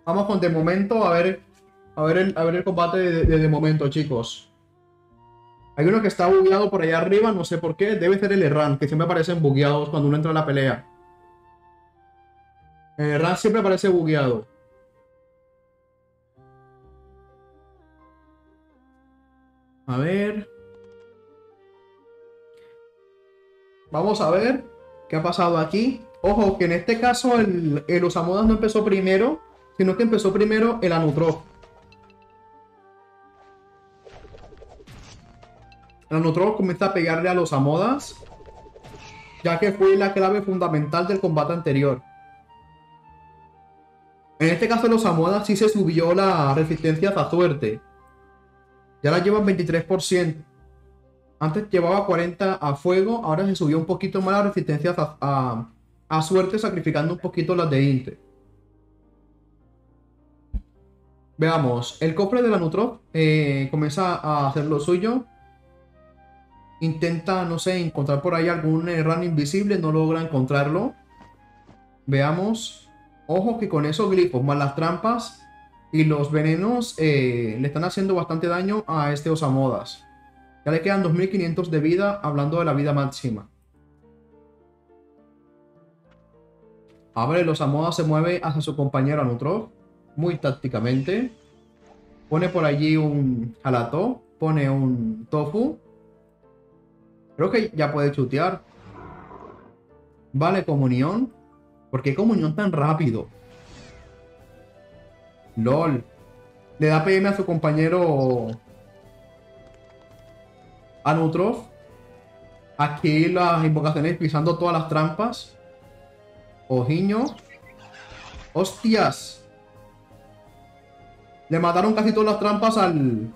Vamos con de momento a ver el combate de momento, chicos. Hay uno que está bugueado por allá arriba, no sé por qué. Debe ser el Erran, que siempre aparecen bugueados cuando uno entra a la pelea. El Erran siempre aparece bugueado. A ver. Vamos a ver qué ha pasado aquí. Ojo, que en este caso el Osamodas no empezó primero, sino que empezó primero el Anutrof. El Anutrof comienza a pegarle a los Osamodas, ya que fue la clave fundamental del combate anterior. En este caso los Osamodas sí se subió la resistencia a suerte. Ya la llevan 23%. Antes llevaba 40 a fuego, ahora se subió un poquito más la resistencia a suerte, sacrificando un poquito las de Inte. Veamos, el cofre de la Nutrof comienza a hacer lo suyo. Intenta, no sé, encontrar por ahí algún run invisible, no logra encontrarlo. Veamos. Ojo que con esos glifos, más las trampas y los venenos, le están haciendo bastante daño a este Osamodas. Ya le quedan 2500 de vida, hablando de la vida máxima. A ver, el Osamodas se mueve hacia su compañero Anutrof, muy tácticamente. Pone por allí un Halato, pone un Tofu. Creo que ya puede chutear. Vale, comunión. ¿Por qué comunión tan rápido? LOL. Le da PM a su compañero Anutrof. Aquí las invocaciones pisando todas las trampas. Ojiño. ¡Hostias! Le mataron casi todas las trampas al...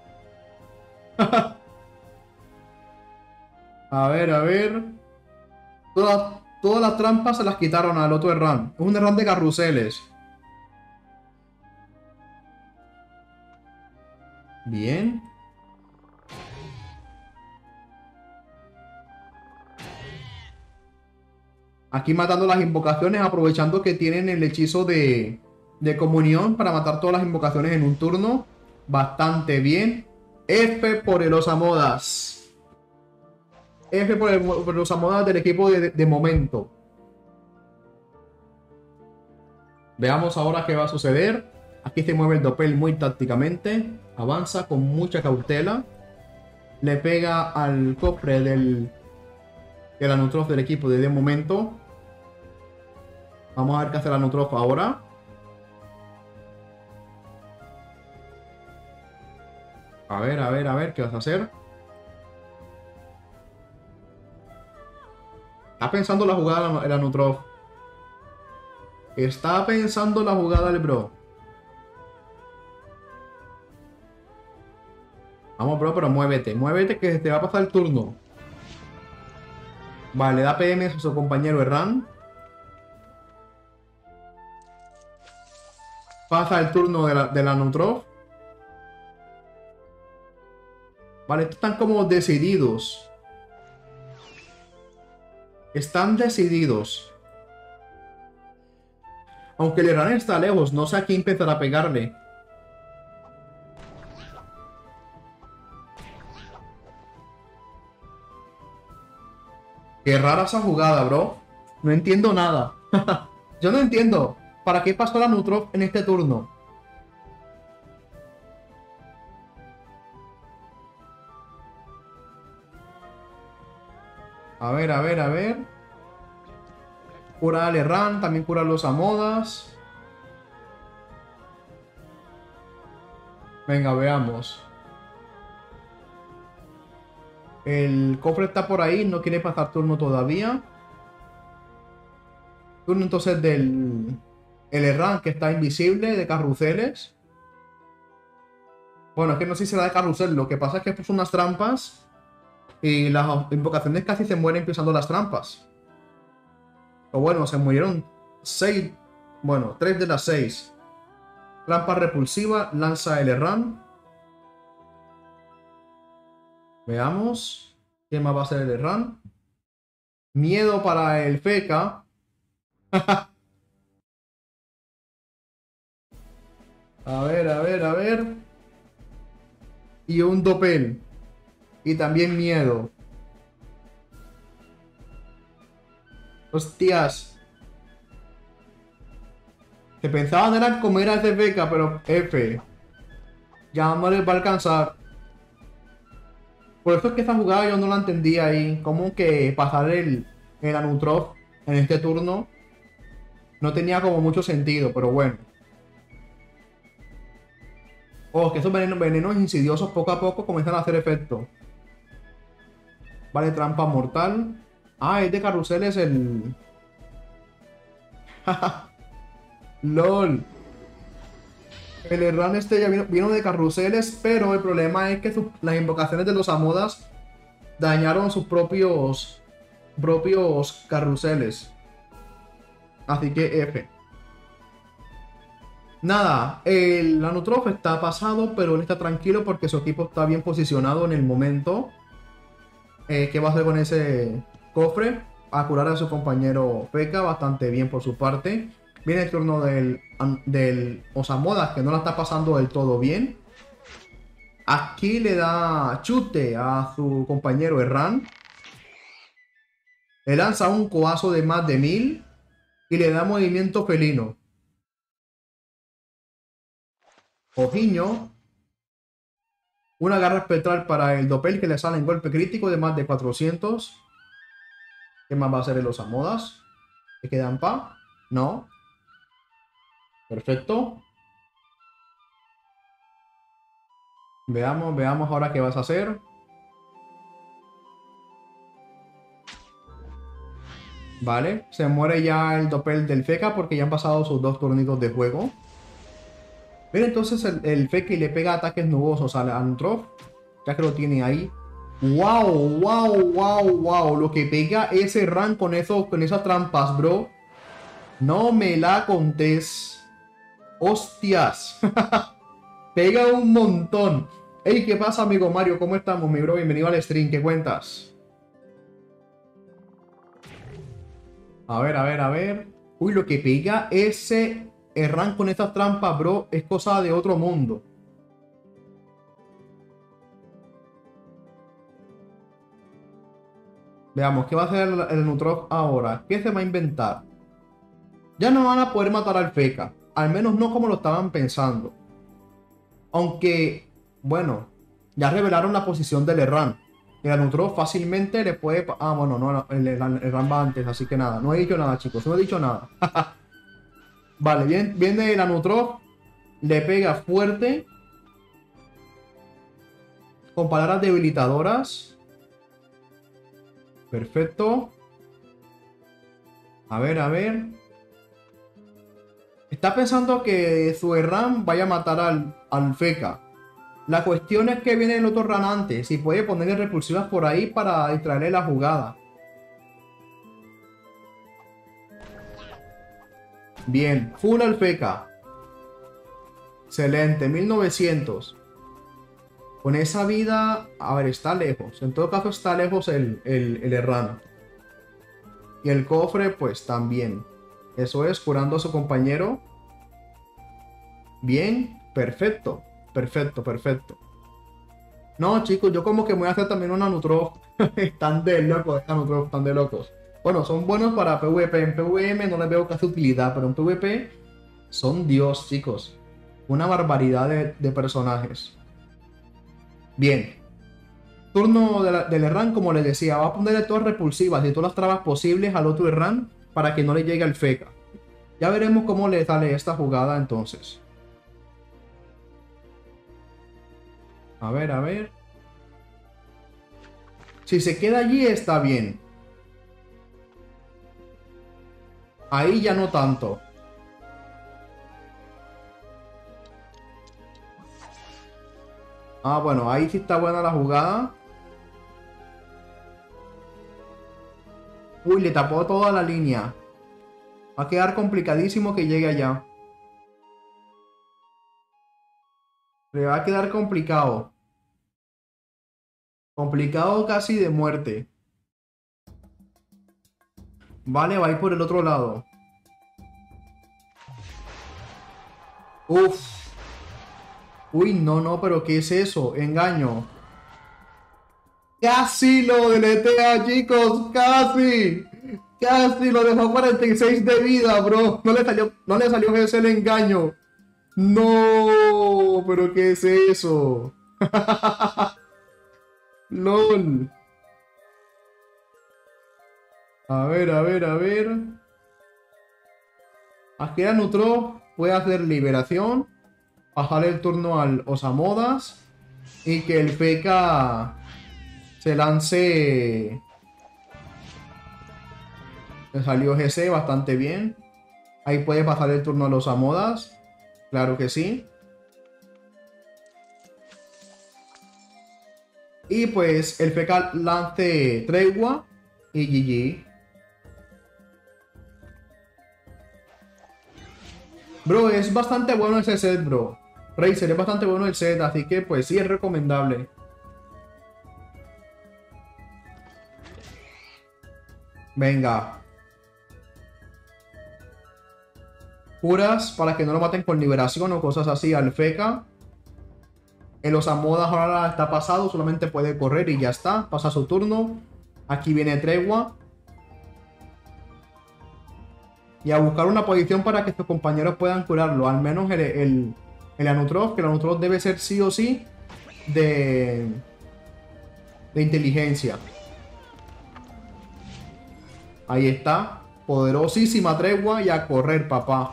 A ver, a ver. Todas las trampas se las quitaron al otro Erran. Es un Erran de carruseles. Bien. Aquí matando las invocaciones, aprovechando que tienen el hechizo de comunión para matar todas las invocaciones en un turno. Bastante bien. F por el Osamodas. F por el Osamodas del equipo de momento. Veamos ahora qué va a suceder. Aquí se mueve el Doppel muy tácticamente. Avanza con mucha cautela. Le pega al cofre del Anutrof del equipo de momento. Vamos a ver qué hace el Anutrof ahora. A ver, a ver, a ver, ¿qué vas a hacer? Está pensando la jugada el Anutrof. Está pensando la jugada el bro. Vamos, bro, pero muévete. Muévete que te va a pasar el turno. Vale, le da PM a su compañero Erran. Pasa el turno de la Anutrof. Vale, están como decididos. Están decididos. Aunque el Erran está lejos, no sé a quién empezar a pegarle. Qué rara esa jugada, bro. No entiendo nada. Yo no entiendo. ¿Para qué pasó la Nutrof en este turno? A ver, a ver, a ver. Cura al Erran, también cura a los Osamodas. Venga, veamos. El cofre está por ahí, no quiere pasar turno todavía. Turno entonces del el Erran, que está invisible, de carruseles. Bueno, es que no sé si será de carrusel, lo que pasa es que puso unas trampas y las invocaciones casi se mueren pisando las trampas. O bueno, se murieron 6, bueno, 3 de las 6. Trampa repulsiva, lanza el Erran. Veamos. ¿Qué más va a ser el Erran? Miedo para el Feca. A ver, a ver, a ver. Y un Doppel. Y también miedo. Hostias. Que pensaban eran comer a ese beca, pero F. Ya no les va a alcanzar. Por eso es que esta jugada yo no la entendía ahí. Como que pasar el Anutrof en este turno no tenía como mucho sentido, pero bueno. Oh, que esos venenos insidiosos poco a poco comienzan a hacer efecto. Vale, trampa mortal. Ah, es de carruseles el... LOL. El Erran este ya vino de carruseles, pero el problema es que las invocaciones de los Amodas dañaron sus propios carruseles. Así que F. Nada, el Anutrof está pasado, pero él está tranquilo porque su equipo está bien posicionado en el momento. ¿Qué va a hacer con ese cofre? A curar a su compañero P.E.K.K.A. bastante bien por su parte. Viene el turno del Osamodas, que no la está pasando del todo bien. Aquí le da chute a su compañero Erran. Le lanza un coazo de más de 1000 y le da movimiento felino. Ojiño. Una garra espectral para el Doppel que le sale en golpe crítico de más de 400. ¿Qué más va a hacer el Osamodas? ¿Le quedan pa? No. Perfecto. Veamos ahora qué vas a hacer. Vale, se muere ya el Doppel del Feca porque ya han pasado sus 2 turnitos de juego. Mira, entonces el Feca le pega ataques nubosos al Anutrof, ya que lo tiene ahí. ¡Wow! ¡Wow! ¡Wow! ¡Wow! Lo que pega ese Ran con esas trampas, bro. No me la contés. ¡Hostias! Pega un montón. Hey, ¿qué pasa, amigo Mario? ¿Cómo estamos, mi bro? Bienvenido al stream. ¿Qué cuentas? A ver, a ver, a ver. Uy, lo que pega ese Erran con estas trampas, bro, es cosa de otro mundo. Veamos, ¿qué va a hacer el Nutrof ahora? ¿Qué se va a inventar? Ya no van a poder matar al Feca. Al menos no como lo estaban pensando. Aunque, bueno, ya revelaron la posición del Erran. El Anutrof fácilmente le puede... Ah, bueno, no, el Erran va antes, así que nada. No he dicho nada, chicos, no he dicho nada. Vale, viene el Anutrof. Le pega fuerte. Con palabras debilitadoras. Perfecto. A ver, a ver. Está pensando que su Erran vaya a matar al Feca. La cuestión es que viene el otro Ran antes y puede ponerle repulsivas por ahí para distraerle la jugada. Bien, full al Feca. Excelente, 1900. Con esa vida, a ver, está lejos. En todo caso está lejos el Erran. Y el cofre, pues también. Eso es, curando a su compañero. Bien, perfecto. Perfecto, perfecto. No, chicos, yo como que me voy a hacer también una Nutrof. Están de locos, esta Nutrof, están de locos. Bueno, son buenos para PvP. En PvM no les veo casi utilidad, pero en PvP son Dios, chicos. Una barbaridad de personajes. Bien. Turno del Erran, como les decía, va a ponerle todas repulsivas y todas las trabas posibles al otro Erran para que no le llegue al Feca. Ya veremos cómo le sale esta jugada entonces. A ver, a ver. Si se queda allí está bien. Ahí ya no tanto. Ah, bueno, ahí sí está buena la jugada. Uy, le tapó toda la línea. Va a quedar complicadísimo que llegue allá. Le va a quedar complicado. Complicado casi de muerte. Vale, va a ir por el otro lado. Uf. Uy, no, no, pero ¿qué es eso? Engaño. Casi lo deletea, chicos, casi. Casi lo dejó 46 de vida, bro. No le salió ese el engaño. No, pero ¿qué es eso? LOL. A ver, a ver, a ver. Akira Nutro puede hacer liberación, pasar el turno al Osamodas y que el P.K. se lance. Le salió GC bastante bien. Ahí puede pasar el turno a los Osamodas. Claro que sí. Y pues el P.K. lance tregua y GG. Bro, es bastante bueno ese set, bro. Razer es bastante bueno el set, así que pues sí es recomendable. Venga. Curas para que no lo maten con liberación o cosas así al feca. El Osamodas ahora está pasado, solamente puede correr y ya está. Pasa su turno. Aquí viene tregua. Y a buscar una posición para que sus compañeros puedan curarlo. Al menos el Anutrof, que el Anutrof debe ser sí o sí de inteligencia. Ahí está. Poderosísima tregua y a correr, papá.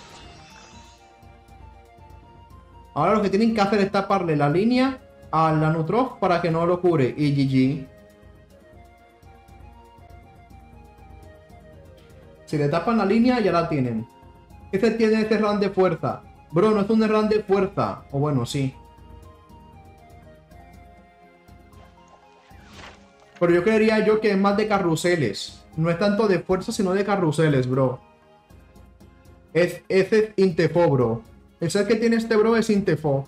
Ahora lo que tienen que hacer es taparle la línea al Anutrof para que no lo cure. Y GG. Si le tapan la línea, ya la tienen. Este tiene este run de fuerza. Bro, no es un run de fuerza. O bueno, sí. Pero yo creería yo que es más de carruseles. No es tanto de fuerza, sino de carruseles, bro. Es Intefo, bro. El set que tiene este bro es Intefo.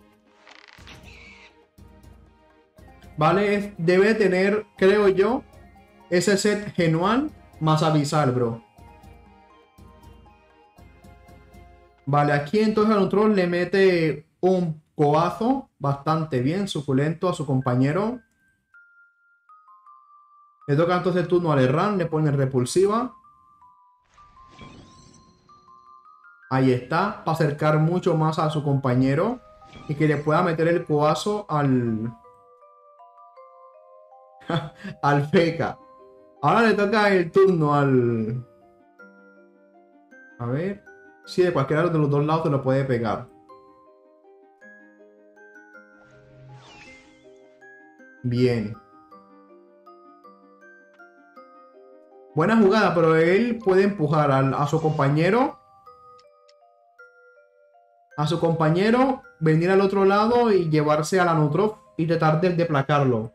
¿Vale? Debe tener, creo yo, ese set genual más abisal, bro. Vale, aquí entonces al otro le mete un coazo bastante bien, suculento a su compañero. Le toca entonces el turno al Erran, le pone repulsiva. Ahí está, para acercar mucho más a su compañero y que le pueda meter el coazo al feca. Ahora le toca el turno al... A ver... Sí, de cualquiera de los dos lados se lo puede pegar. Bien. Buena jugada, pero él puede empujar a su compañero. A su compañero, venir al otro lado y llevarse a la Nutrof y tratar de placarlo.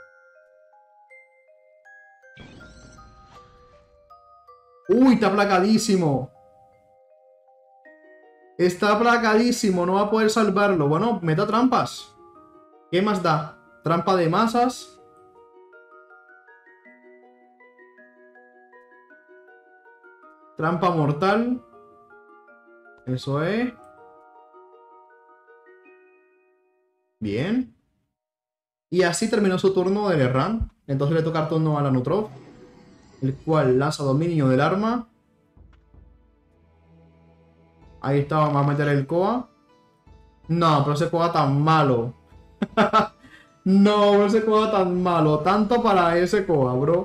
¡Uy! Está placadísimo. Está placadísimo. No va a poder salvarlo. Bueno, meta trampas. ¿Qué más da? Trampa de masas. Trampa mortal. Eso es. Bien. Y así terminó su turno del Erran. Entonces le toca el turno a la Nutrof, el cual lanza dominio del arma. Ahí está, vamos a meter el Koa. No, pero ese Koa tan malo. No, ese Koa tan malo. Tanto para ese Koa, bro.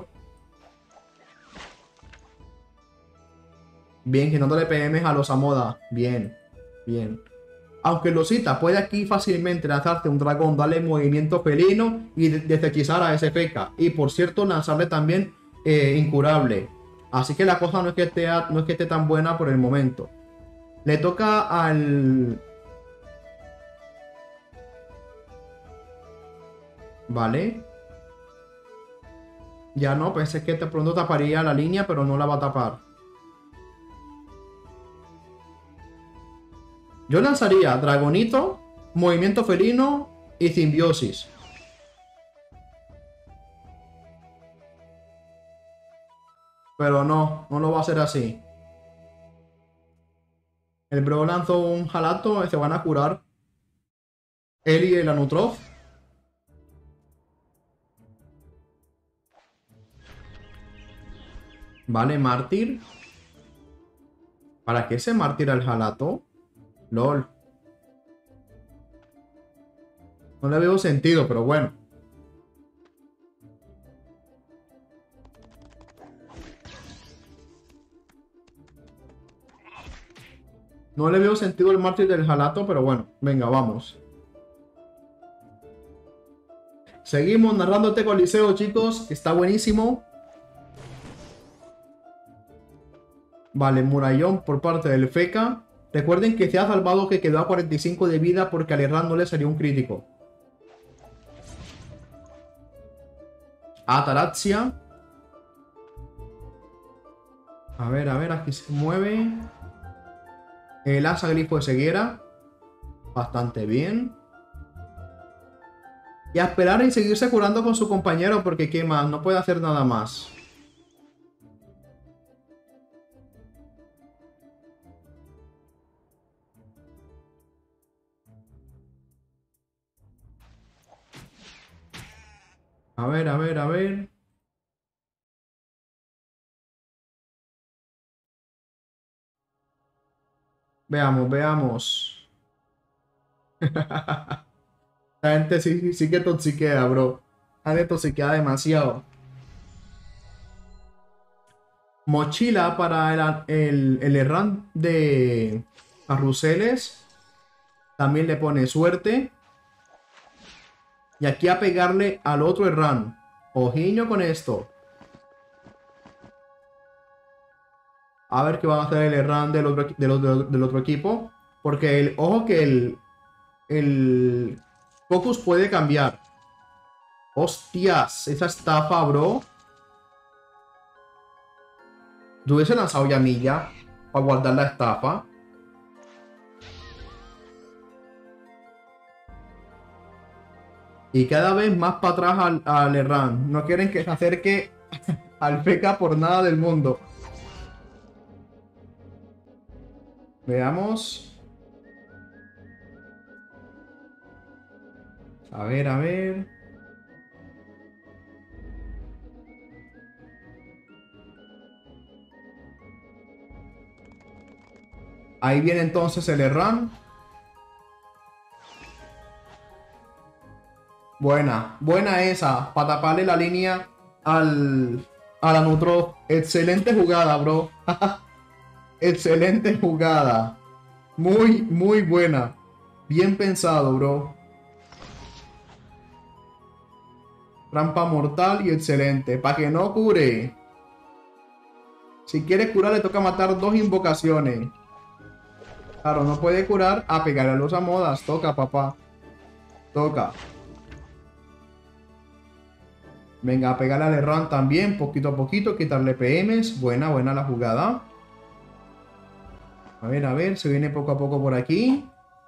Bien, quitándole PMs a los Amoda. Bien, bien. Aunque Losita puede aquí fácilmente lanzarte un dragón, darle movimiento felino y deshechizar a ese feca. Y por cierto, lanzarle también incurable. Así que la cosa no es que esté tan buena por el momento. Le toca al... Vale. Ya no, pensé que de pronto taparía la línea, pero no la va a tapar. Yo lanzaría Dragonito, Movimiento Felino y Simbiosis. Pero no lo va a hacer así. El bro lanzó un jalato, se van a curar. Él y el Anutrof. Vale, mártir. ¿Para qué se mártir al Halato? LOL. No le veo sentido, pero bueno. No le veo sentido el mártir del Halato, pero bueno. Venga, vamos. Seguimos narrando este coliseo, chicos. Está buenísimo. Vale, murallón por parte del Feca. Recuerden que se ha salvado, que quedó a 45 de vida porque al Erran no le salió un crítico. Ataraxia. A ver, aquí se mueve. El asa grifo de ceguera. Bastante bien. Y a esperar y seguirse curando con su compañero porque qué más, no puede hacer nada más. A ver. Veamos. La gente sí que toxiquea, bro. La gente toxiquea demasiado. Mochila para el Erran de carruseles. También le pone suerte. Y aquí a pegarle al otro Erran. Ojiño con esto. A ver qué va a hacer el Erran del otro equipo. Porque ojo que el Focus puede cambiar. Hostias, esa estafa, bro. Yo hubiese lanzado ya milla para guardar la estafa. Y cada vez más para atrás al Erran. No quieren que se acerque al Feca por nada del mundo. Veamos. A ver. Ahí viene entonces el Erran. Buena esa. Para taparle la línea a la Nutro. Excelente jugada, bro. Excelente jugada. Muy buena. Bien pensado, bro. Trampa mortal y excelente. Para que no cure. Si quiere curar, le toca matar 2 invocaciones. Claro, no puede curar a pegarle a los amodas. Toca, papá. Toca. Venga, a pegarle al Erran también, poquito a poquito, quitarle PMs. Buena la jugada. A ver, se viene poco a poco por aquí.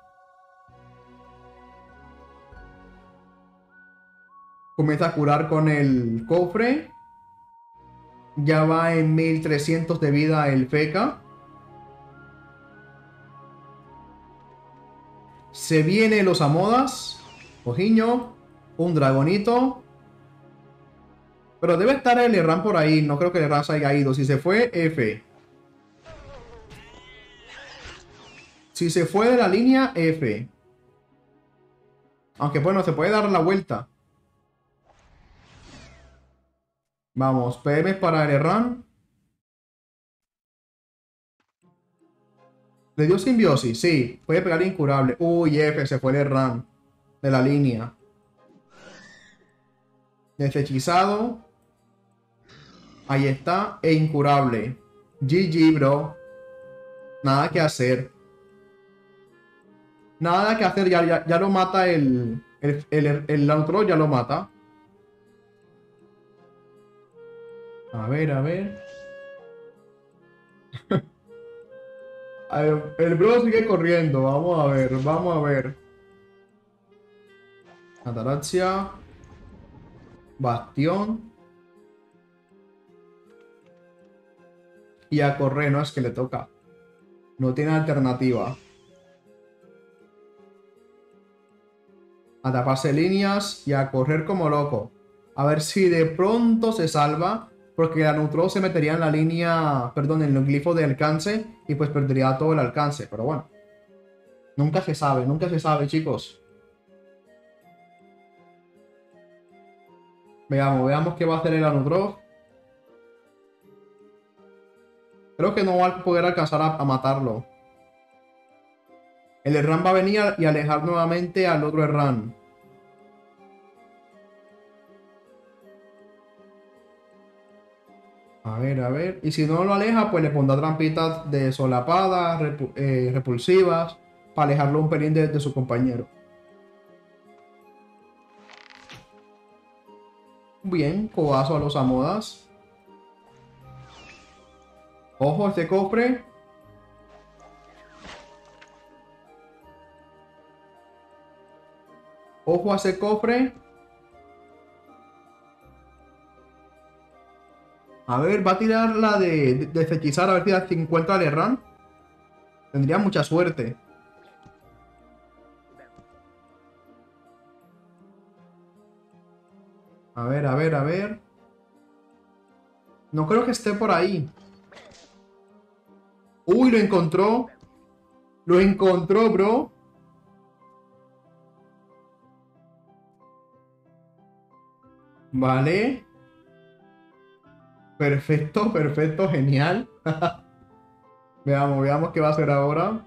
Comienza a curar con el cofre. Ya va en 1300 de vida el Feca. Se viene los amodas. Ojiño. Un dragonito. Pero debe estar el Erran por ahí. No creo que el Erran se haya ido. Si se fue, F. Si se fue de la línea, F. Aunque bueno, se puede dar la vuelta. Vamos, PM para el Erran. ¿Le dio simbiosis? Sí. Puede pegar incurable. Uy, F, se fue el Erran de la línea. Deshechizado. Ahí está. E incurable. GG, bro. Nada que hacer. Nada que hacer. Ya lo mata el Lautro, ya lo mata. A ver. El bro sigue corriendo. Vamos a ver. Ataraxia. Bastión. Y a correr, no es que le toca. No tiene alternativa. A taparse líneas y a correr como loco. A ver si de pronto se salva. Porque la Neutro se metería en la línea, perdón, en el glifo de alcance. Y pues perdería todo el alcance. Pero bueno. Nunca se sabe, chicos. Veamos qué va a hacer el Anutrof. Creo que no va a poder alcanzar a matarlo. El Erran va a venir y alejar nuevamente al otro Erran. A ver, a ver. Y si no lo aleja, pues le pondrá trampitas de solapadas, repulsivas, para alejarlo un pelín de su compañero. Bien, codazo a los Amodas. Ojo, este cofre. Ojo a ese cofre. A ver, va a tirar la de fechizar, a ver si encuentra al Erran. Tendría mucha suerte. A ver, a ver, a ver. No creo que esté por ahí. Uy, lo encontró. Lo encontró, bro. Vale. Perfecto, perfecto, genial. Veamos qué va a hacer ahora.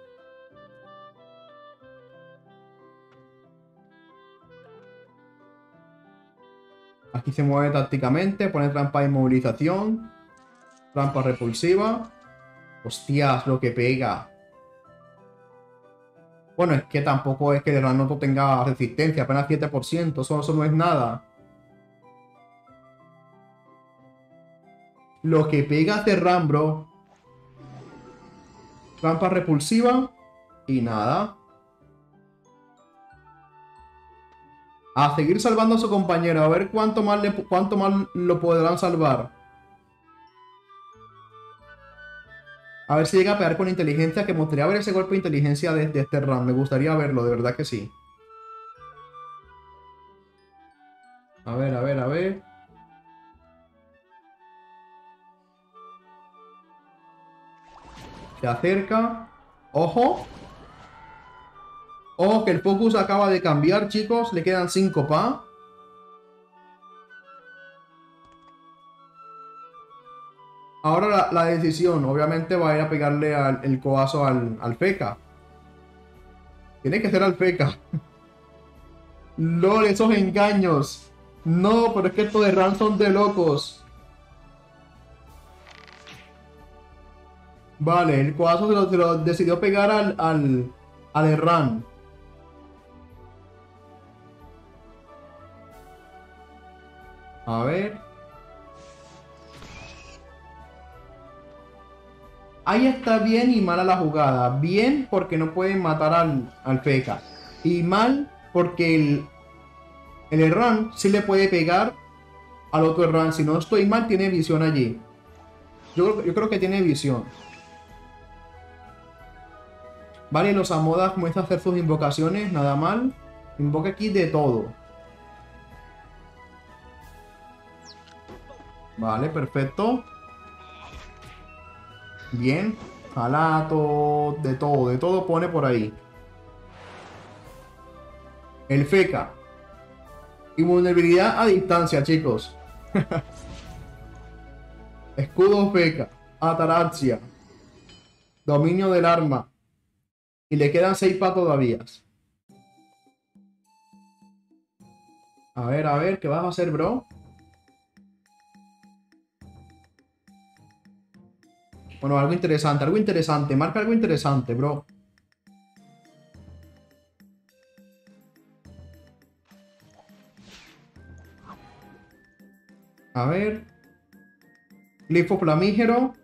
Aquí se mueve tácticamente, pone trampa de inmovilización, trampa repulsiva. Hostias, lo que pega. Bueno, es que tampoco es que el Ranoto tenga resistencia, apenas 7%, eso no es nada. Lo que pega este Ram, bro. Trampa repulsiva y nada. A seguir salvando a su compañero, a ver cuánto más lo podrán salvar. A ver si llega a pegar con inteligencia, que me gustaría ver ese golpe de inteligencia de este Ram. Me gustaría verlo, de verdad que sí. A ver, a ver, a ver. Se acerca. ¡Ojo! Ojo que el focus acaba de cambiar, chicos. Le quedan 5 pa. Ahora la decisión. Obviamente va a ir a pegarle el coazo al Feca. Tiene que ser al Feca. LOL, esos engaños. No, pero es que estos de Ran son de locos. Vale, el coazo se lo decidió pegar al Erran. A ver. Ahí está bien y mala la jugada. Bien porque no pueden matar al Feca. Y mal porque el Erran sí le puede pegar al otro Erran. Si no estoy mal, tiene visión allí. Yo creo que tiene visión. Vale, los Amodas comienzan a hacer sus invocaciones. Nada mal. Invoca aquí de todo. Vale, perfecto. Bien. Jalato. De todo pone por ahí. El Feca. Invulnerabilidad a distancia, chicos. Escudo Feca. Ataraxia. Dominio del arma. Y le quedan 6 para todavía. A ver, ¿qué vas a hacer, bro? Bueno, algo interesante. Marca algo interesante, bro. A ver. Glifo flamígero.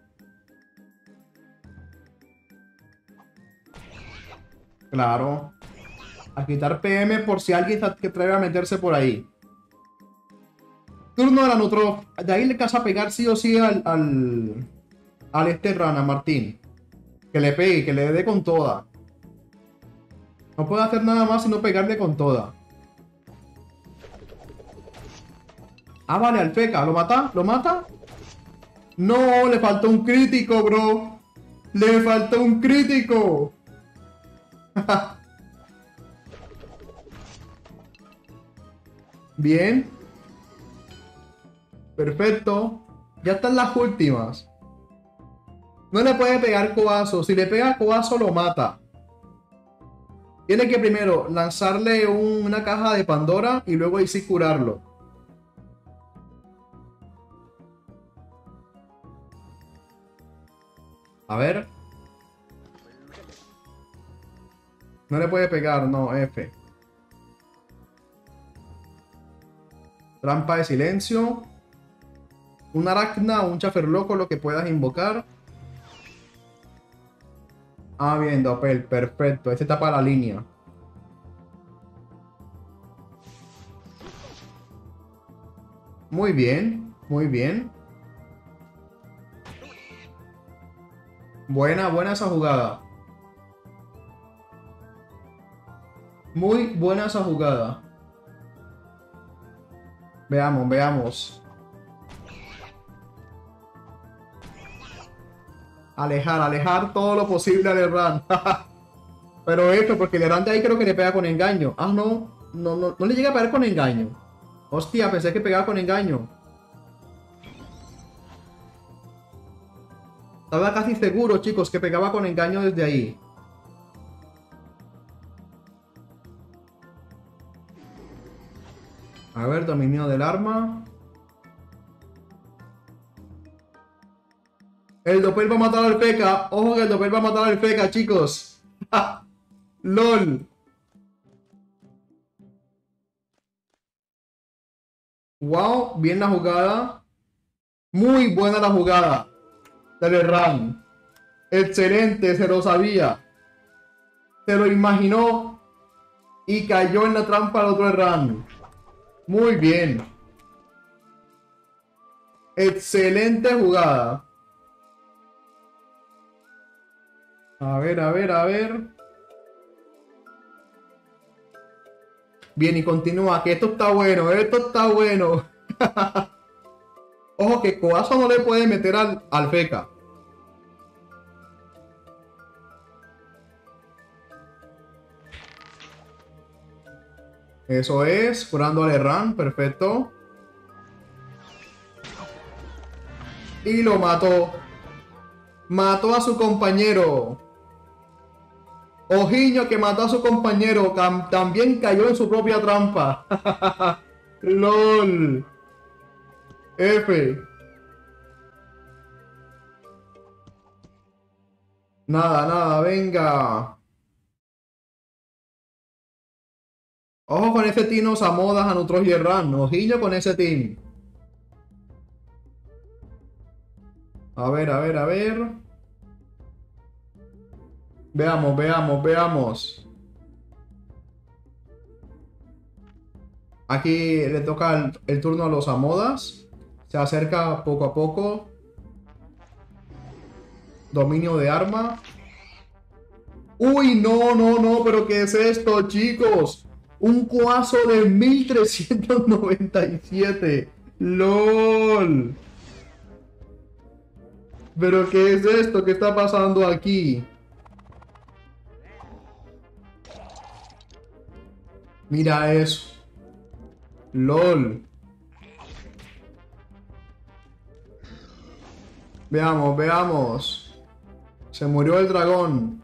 Claro. A quitar PM por si alguien se atreve a meterse por ahí. Turno de la Neutro. De ahí le casa a pegar sí o sí al este Rana, Martín. Que le pegue, que le dé con toda. No puede hacer nada más sino pegarle con toda. Ah, vale, al feca. ¿Lo mata? ¿Lo mata? No, le faltó un crítico, bro. Le faltó un crítico. Bien. Perfecto. Ya están las últimas. No le puede pegar coazo. Si le pega coazo, lo mata. Tiene que primero lanzarle una caja de Pandora y luego ahí sí curarlo. A ver. No le puede pegar, no, F. Trampa de silencio. Un aracna o un chaferloco, lo que puedas invocar. Ah, bien, Doppel, perfecto. Este tapa la línea. Muy bien, muy bien. Buena, buena esa jugada. Muy buena esa jugada. Veamos, veamos. Alejar, alejar todo lo posible al Erran. Pero esto, porque el Erran de ahí creo que le pega con engaño. Ah, no. No, no, no le llega a pegar con engaño. Hostia, pensé que pegaba con engaño. Estaba casi seguro, chicos, que pegaba con engaño desde ahí. A ver, dominio del arma. El Doppel va a matar al P.E.K.K.A. Ojo que el Doppel va a matar al P.E.K.K.A, chicos. LOL. Wow, bien la jugada. Muy buena la jugada. Telegram. Excelente, se lo sabía. Se lo imaginó. Y cayó en la trampa del otro Erran. Muy bien. Excelente jugada. A ver, a ver, a ver. Bien, y continúa, que esto está bueno, esto está bueno. Ojo que Coazo no le puede meter al Feca. Eso es, curando al Erran, perfecto. Y lo mató. Mató a su compañero. Ojiño que mató a su compañero. También cayó en su propia trampa. LOL. F. Nada, nada, venga. Ojo con ese Tino Samodas a Nutros y Erran. Ojiño con ese team. A ver, a ver, a ver. Veamos, veamos, veamos. Aquí le toca el turno a los Amodas. Se acerca poco a poco. Dominio de arma. Uy, no, no, no, pero ¿qué es esto, chicos? Un cuazo de 1397. LOL. ¿Pero qué es esto? ¿Qué está pasando aquí? Mira eso. LOL. Veamos, veamos. Se murió el dragón.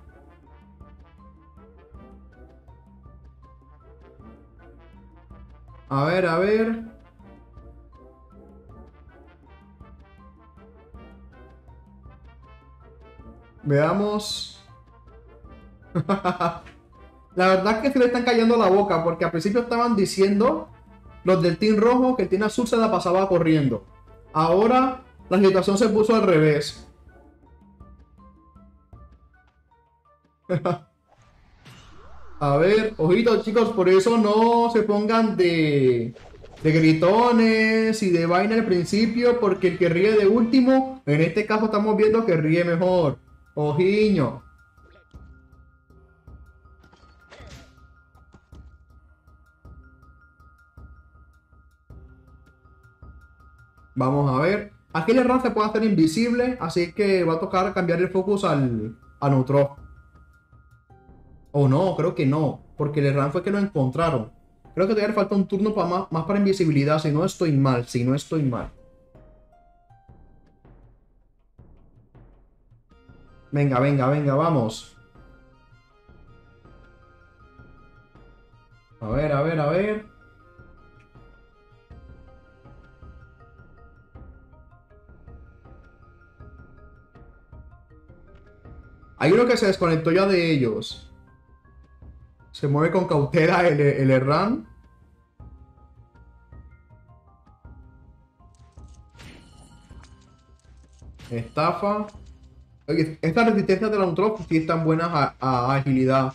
A ver, a ver. Veamos. La verdad es que se le están cayendo la boca porque al principio estaban diciendo los del Team Rojo que el Team Azul se la pasaba corriendo. Ahora la situación se puso al revés. A ver, ojitos chicos, por eso no se pongan de gritones y de vaina al principio, porque el que ríe de último, en este caso estamos viendo que ríe mejor. Ojiño. Vamos a ver. Aquí el Erran se puede hacer invisible, así que va a tocar cambiar el focus a Neutro. O no, creo que no, porque el Erran fue que lo encontraron. Creo que todavía le falta un turno para más para invisibilidad, si no estoy mal, si no estoy mal. Venga, venga, venga, vamos. A ver, a ver, a ver. Hay uno que se desconectó ya de ellos. Se mueve con cautela el Erran. Estafa. Oye, estas resistencias de la Neutrop sí están buenas a agilidad.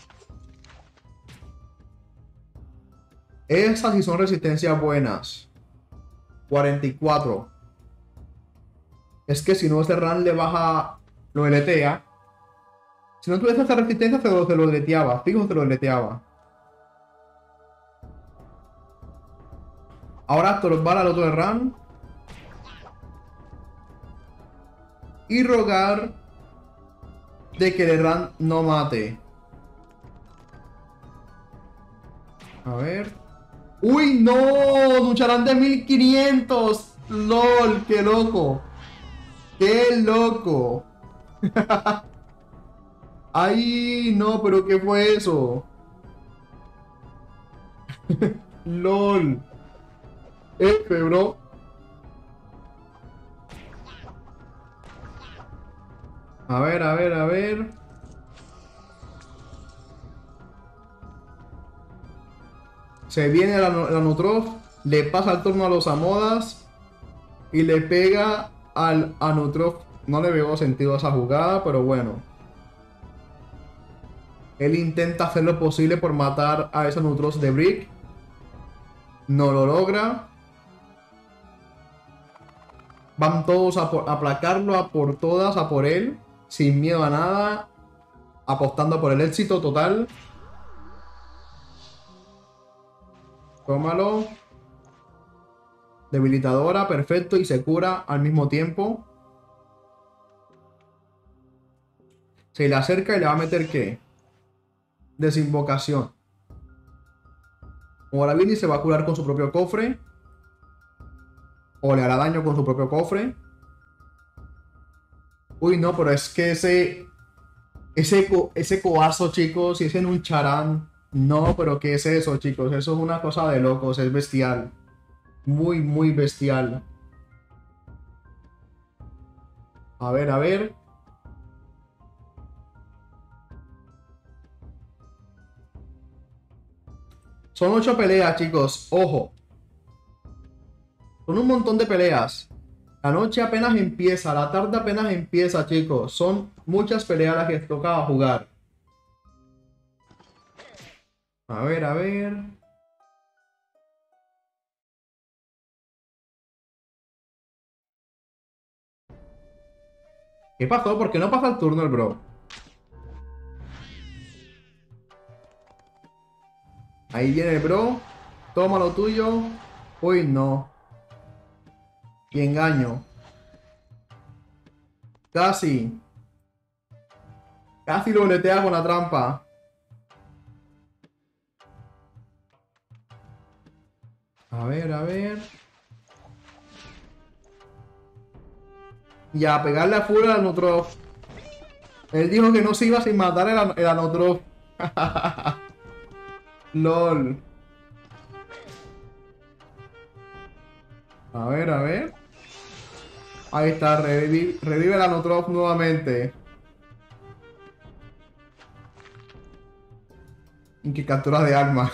Esas sí son resistencias buenas. 44. Es que si no, ese Erran le baja. Lo deletea. Si no tuviese esa resistencia, se lo deleteaba. Fijo, se lo deleteaba. Ahora estorbar al otro Erran. Y rogar de que el Erran no mate. A ver. ¡Uy, no! ¡Lucharán de 1500! ¡Lol! ¡Qué loco! ¡Qué loco! ¡Ay, no! ¿Pero qué fue eso? ¡Lol! F, bro. A ver, a ver, a ver. Se viene la Nutrof, le pasa el turno a los Amodas y le pega al Anutrof. No le veo sentido a esa jugada, pero bueno. Él intenta hacer lo posible por matar a ese Nutrof de Brick. No lo logra. Van todos a aplacarlo, a por todas, a por él. Sin miedo a nada. Apostando por el éxito total. Tómalo. Debilitadora, perfecto. Y se cura al mismo tiempo. Se le acerca y le va a meter ¿qué? Desinvocación. Ahora viene y se va a curar con su propio cofre. O le hará daño con su propio cofre. Uy, no, pero es que ese coazo, chicos, si es en un charán. No, pero ¿qué es eso, chicos? Eso es una cosa de locos, es bestial. Muy, muy bestial. A ver, a ver. Son 8 peleas, chicos. Ojo. Son un montón de peleas. La noche apenas empieza, la tarde apenas empieza, chicos. Son muchas peleas las que toca jugar. A ver, a ver. ¿Qué pasó? ¿Por qué no pasa el turno el bro? Ahí viene el bro. Toma lo tuyo. Uy, no. Y engaño. Casi. Casi lo boletea con la trampa. A ver, a ver. Y a pegarle a full al Anutrof. Él dijo que no se iba sin matar el Anutrof. LOL. A ver, a ver. Ahí está, revive el Anutrof nuevamente. Y que capturas de arma.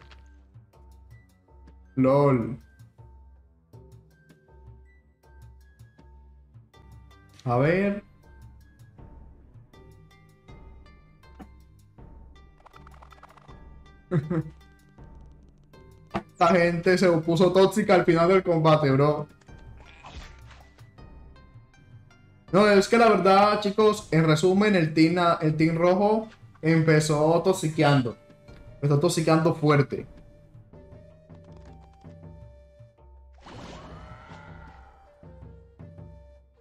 LOL. A ver. Esta gente se puso tóxica al final del combate, bro. No, es que la verdad, chicos, en resumen, el team rojo empezó toxiqueando. Empezó toxiqueando fuerte.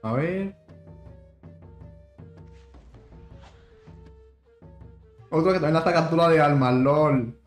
A ver. Otro que también hace captura de almas, lol.